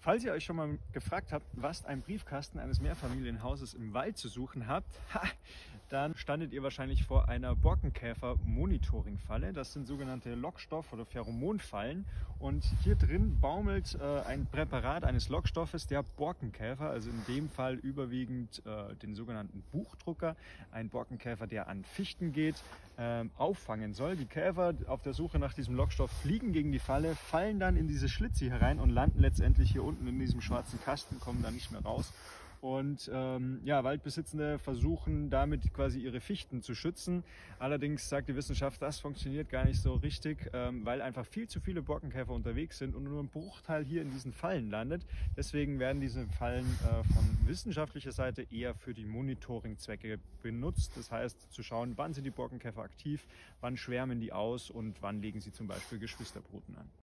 Falls ihr euch schon mal gefragt habt, was ein Briefkasten eines Mehrfamilienhauses im Wald zu suchen habt, dann standet ihr wahrscheinlich vor einer Borkenkäfer-Monitoring-Falle. Das sind sogenannte Lockstoff- oder Pheromonfallen. Und hier drin baumelt ein Präparat eines Lockstoffes, der Borkenkäfer, also in dem Fall überwiegend den sogenannten Buchdrucker, ein Borkenkäfer, der an Fichten geht, auffangen soll. Die Käfer auf der Suche nach diesem Lockstoff fliegen gegen die Falle, fallen dann in diese Schlitze hier rein und landen letztendlich hier unten in diesem schwarzen Kasten, kommen da nicht mehr raus. Und ja, Waldbesitzende versuchen damit quasi ihre Fichten zu schützen. Allerdings sagt die Wissenschaft, das funktioniert gar nicht so richtig, weil einfach viel zu viele Borkenkäfer unterwegs sind und nur ein Bruchteil hier in diesen Fallen landet. Deswegen werden diese Fallen von wissenschaftlicher Seite eher für die Monitoring-Zwecke benutzt. Das heißt, zu schauen, wann sind die Borkenkäfer aktiv, wann schwärmen die aus und wann legen sie zum Beispiel Geschwisterbruten an.